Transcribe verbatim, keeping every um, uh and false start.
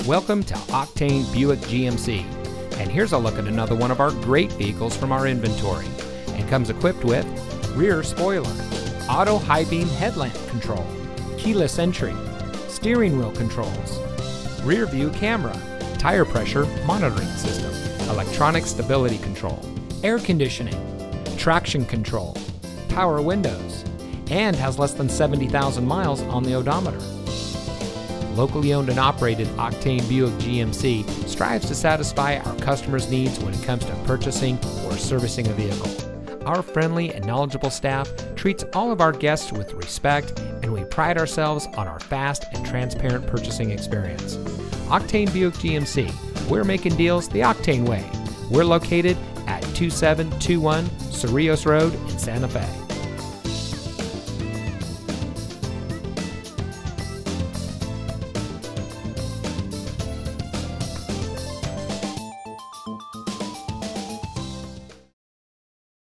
Welcome to Octane Buick G M C, and here's a look at another one of our great vehicles from our inventory, and comes equipped with rear spoiler, auto high beam headlamp control, keyless entry, steering wheel controls, rear view camera, tire pressure monitoring system, electronic stability control, air conditioning, traction control, power windows, and has less than seventy thousand miles on the odometer. Locally owned and operated Octane Buick G M C strives to satisfy our customers' needs when it comes to purchasing or servicing a vehicle. Our friendly and knowledgeable staff treats all of our guests with respect, and we pride ourselves on our fast and transparent purchasing experience. Octane Buick G M C, we're making deals the Octane way. We're located at two seven two one Cerrillos Road in Santa Fe.